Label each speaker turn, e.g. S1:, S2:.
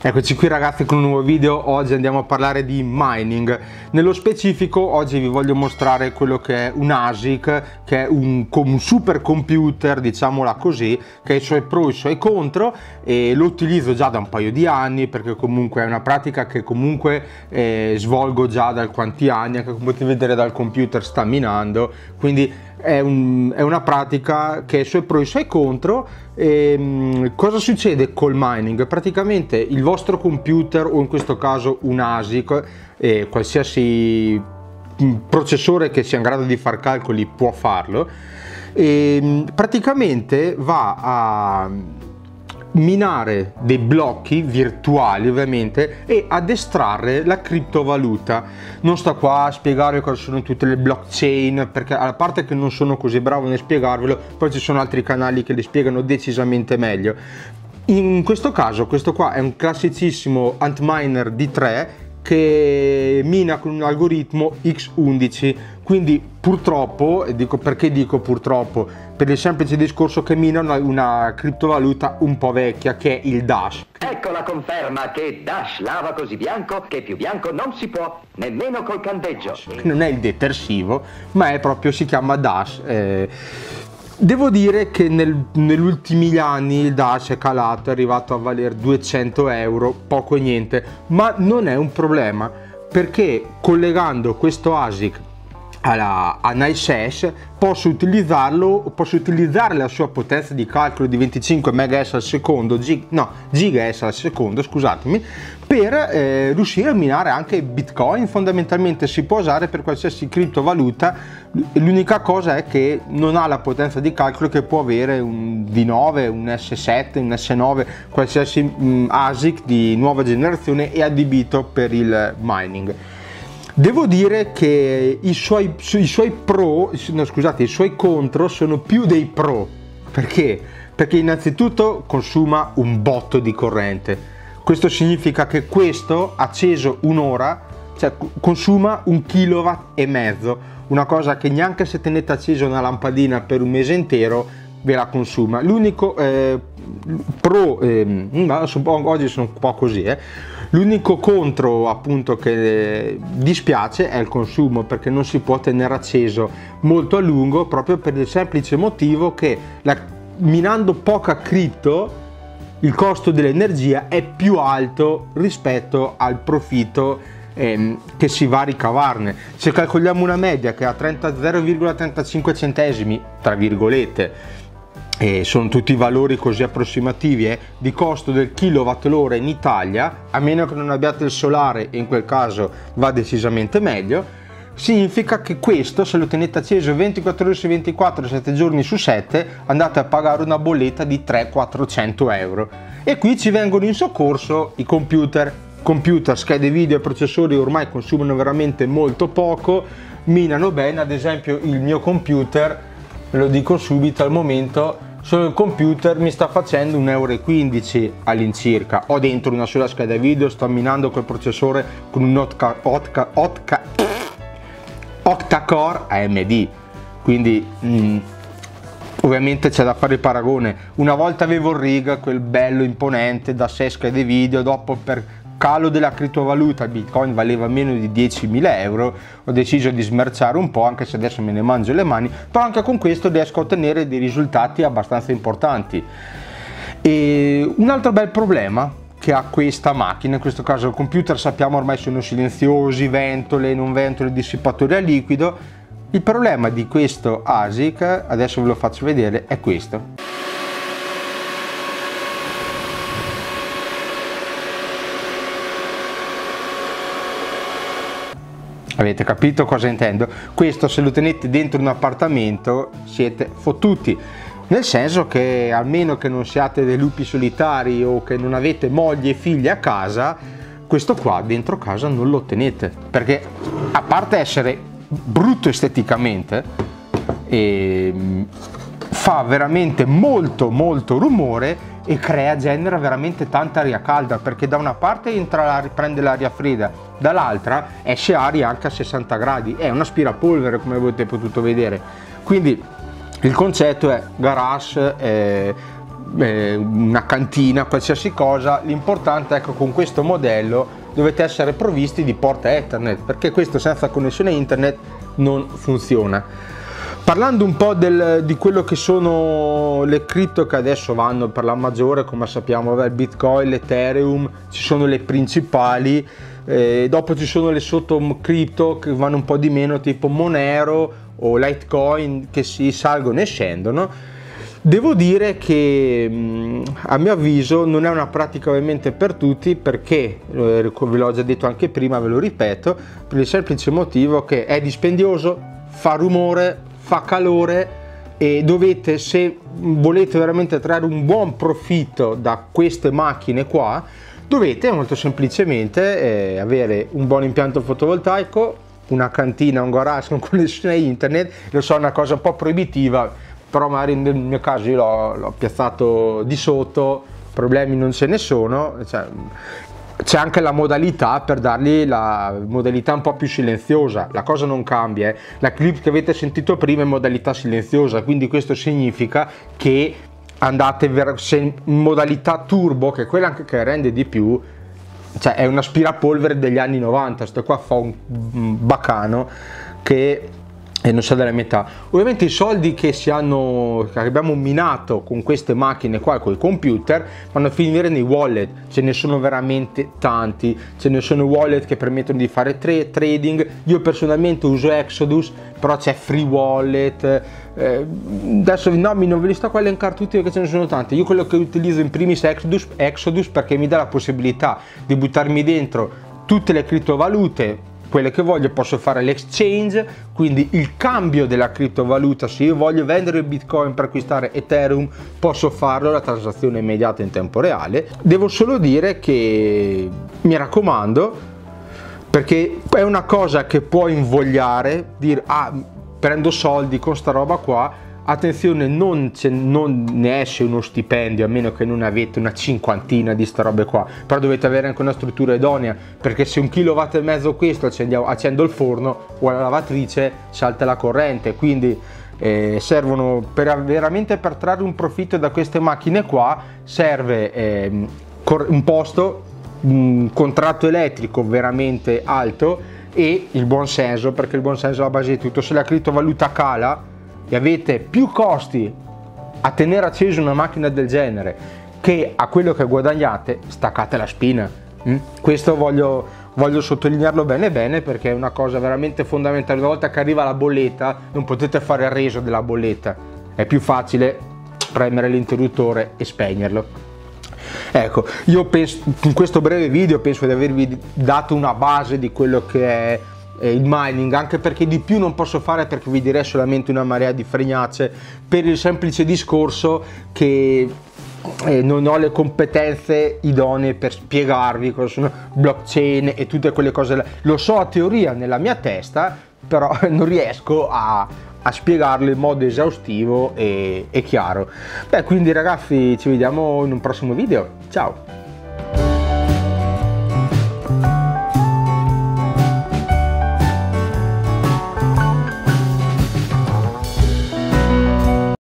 S1: Eccoci qui ragazzi con un nuovo video. Oggi andiamo a parlare di mining. Nello specifico oggi vi voglio mostrare quello che è un ASIC, che è un super computer, diciamola così, che ha i suoi pro e i suoi contro, e lo utilizzo già da un paio di anni perché comunque è una pratica che comunque svolgo già da quanti anni, anche come potete vedere dal computer sta minando, quindi è una pratica che ha i suoi pro e i suoi contro. Cosa succede col mining? Praticamente il vostro computer, o in questo caso un ASIC, qualsiasi processore che sia in grado di far calcoli può farlo, praticamente va a minare dei blocchi virtuali ovviamente e ad estrarre la criptovaluta. Non sto qua a spiegare cosa sono tutte le blockchain, perché a parte che non sono così bravo nel spiegarvelo, poi ci sono altri canali che le spiegano decisamente meglio. In questo caso questo qua è un classicissimo Antminer D3 che mina con un algoritmo X11, quindi purtroppo, perché dico purtroppo? Per il semplice discorso che mina una criptovaluta un po' vecchia, che è il Dash.
S2: Ecco la conferma che Dash lava così bianco che più bianco non si può, nemmeno col candeggio.
S1: Non è il detersivo, ma è proprio, si chiama Dash. Devo dire che negli ultimi anni il Dash è calato, è arrivato a valere 200 euro, poco e niente, ma non è un problema, perché collegando questo ASIC a NiceHash posso utilizzare la sua potenza di calcolo di 25 MHz al secondo, GHz al secondo, scusatemi, per riuscire a minare anche Bitcoin. Fondamentalmente si può usare per qualsiasi criptovaluta. L'unica cosa è che non ha la potenza di calcolo che può avere un V9, un S7, un S9, qualsiasi ASIC di nuova generazione è adibito per il mining. Devo dire che i suoi contro sono più dei pro. Perché? Perché innanzitutto consuma un botto di corrente. Questo significa che questo acceso un'ora, cioè consuma 1,5 kW, una cosa che neanche se tenete accesa una lampadina per un mese intero ve la consuma. L'unico pro, oggi sono un po' così, l'unico contro appunto che dispiace è il consumo, perché non si può tenere acceso molto a lungo, proprio per il semplice motivo che minando poca cripto il costo dell'energia è più alto rispetto al profitto che si va a ricavarne. Se calcoliamo una media che ha 0,35 centesimi, tra virgolette, sono tutti valori così approssimativi di costo del kilowattora in Italia, a meno che non abbiate il solare, e in quel caso va decisamente meglio, significa che questo, se lo tenete acceso 24 ore su 24, 7 giorni su 7, andate a pagare una bolletta di 300-400 euro. E qui ci vengono in soccorso i computer, schede video e processori. Ormai consumano veramente molto poco, minano bene. Ad esempio il mio computer, ve lo dico subito, al momento solo il computer mi sta facendo 1,15 euro all'incirca. Ho dentro una sola scheda video, sto minando col processore con un octa-core AMD, quindi ovviamente c'è da fare il paragone. Una volta avevo il rig, quel bello imponente da 6 schede video, dopo per calo della criptovaluta il Bitcoin valeva meno di 10.000 euro, ho deciso di smerciare un po', anche se adesso me ne mangio le mani, però anche con questo riesco a ottenere dei risultati abbastanza importanti. E un altro bel problema che ha questa macchina, in questo caso il computer, sappiamo ormai sono silenziosi, ventole, non ventole, dissipatori a liquido. Il problema di questo ASIC, adesso ve lo faccio vedere, è questo. Avete capito cosa intendo? Questo, se lo tenete dentro un appartamento, siete fottuti. Nel senso che, almeno che non siate dei lupi solitari o che non avete moglie e figli a casa, questo qua dentro casa non lo tenete, perché a parte essere brutto esteticamente, fa veramente molto rumore e genera veramente tanta aria calda, perché da una parte prende l'aria fredda, dall'altra esce aria anche a 60 gradi, è un aspirapolvere come avete potuto vedere. Quindi il concetto è garage, una cantina, qualsiasi cosa. L'importante, ecco, con questo modello dovete essere provvisti di porta Ethernet, perché questo senza connessione internet non funziona. Parlando un po' di quello che sono le cripto che adesso vanno per la maggiore, come sappiamo, il Bitcoin, l'Ethereum, ci sono le principali, dopo ci sono le sotto cripto che vanno un po' di meno, tipo Monero o Litecoin, che si salgono e scendono. Devo dire che a mio avviso non è una pratica ovviamente per tutti, perché ve l'ho già detto anche prima, ve lo ripeto, per il semplice motivo che è dispendioso, fa rumore, fa calore, e dovete, se volete veramente trarre un buon profitto da queste macchine qua, dovete molto semplicemente avere un buon impianto fotovoltaico, una cantina, un garage con connessione internet. Lo so, è una cosa un po' proibitiva, però magari nel mio caso io l'ho piazzato di sotto, problemi non ce ne sono. C'è anche la modalità per dargli la modalità un po' più silenziosa, la cosa non cambia, la clip che avete sentito prima è in modalità silenziosa, quindi questo significa che andate in modalità turbo, che è quella anche che rende di più, cioè è un aspirapolvere degli anni 90, sto qua fa un bacano che non sa della metà. Ovviamente i soldi che abbiamo minato con queste macchine qua, con i computer, vanno a finire nei wallet. Ce ne sono veramente tanti, ce ne sono wallet che permettono di fare trading. Io personalmente uso Exodus, però c'è Free Wallet, adesso non ve li sto qua a elencare tutti perché ce ne sono tanti. Io quello che utilizzo in primis è Exodus, perché mi dà la possibilità di buttarmi dentro tutte le criptovalute, quelle che voglio. Posso fare l'exchange, quindi il cambio della criptovaluta. Se io voglio vendere il Bitcoin per acquistare Ethereum, posso farlo, la transazione è immediata in tempo reale. Devo solo dire che, mi raccomando, perché è una cosa che può invogliare, dire prendo soldi con sta roba qua. Attenzione, non ne esce uno stipendio, a meno che non avete una cinquantina di sta robe qua, però dovete avere anche una struttura idonea, perché se 1,5 kW questo accendo il forno o la lavatrice, salta la corrente. Quindi servono veramente per trarre un profitto da queste macchine qua. Serve un posto, un contratto elettrico veramente alto e il buon senso, perché il buon senso è la base di tutto. Se la criptovaluta cala e avete più costi a tenere accesa una macchina del genere che a quello che guadagnate, staccate la spina. Questo voglio sottolinearlo bene bene, perché è una cosa veramente fondamentale. Una volta che arriva la bolletta non potete fare il reso della bolletta, è più facile premere l'interruttore e spegnerlo. Ecco, io penso, in questo breve video penso di avervi dato una base di quello che è il mining, anche perché di più non posso fare, perché vi direi solamente una marea di fregnacce, per il semplice discorso che non ho le competenze idonee per spiegarvi cosa sono blockchain e tutte quelle cose là. Lo so a teoria nella mia testa, però non riesco a spiegarlo in modo esaustivo e chiaro. Quindi ragazzi, ci vediamo in un prossimo video. Ciao!